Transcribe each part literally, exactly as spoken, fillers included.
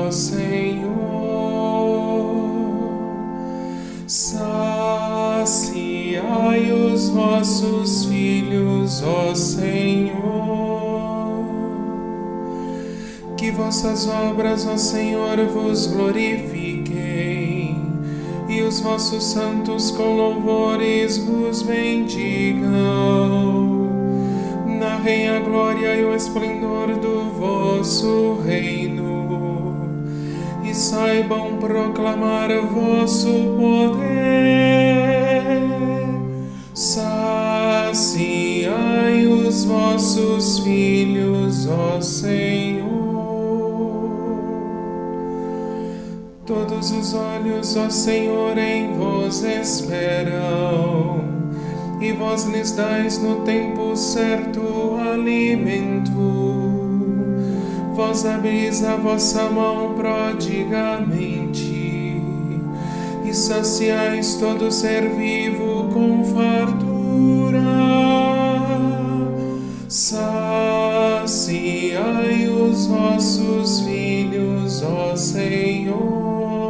ó Senhor. Saciai os vossos filhos, ó Senhor. Que vossas obras, ó Senhor, vos glorifiquem, e os vossos santos com louvores vos bendigam. Narrem a glória e o esplendor do vosso reino, e saibam proclamar vosso poder. Saciai os vossos filhos, ó Senhor. Todos os olhos, ó Senhor, em vos esperam, e vós lhes dais no tempo certo alimento. Vós abris a vossa mão prodigamente, e saciais todo ser vivo com fartura. Saciai os vossos filhos, ó Senhor.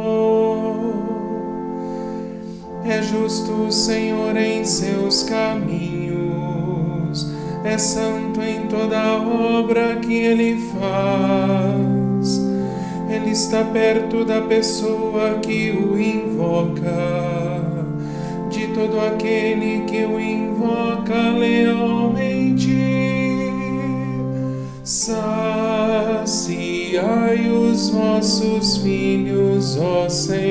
É justo o Senhor em seus caminhos, é santo em toda a obra que Ele faz. Ele está perto da pessoa que o invoca, de todo aquele que o invoca lealmente. Saciai os vossos filhos, ó Senhor.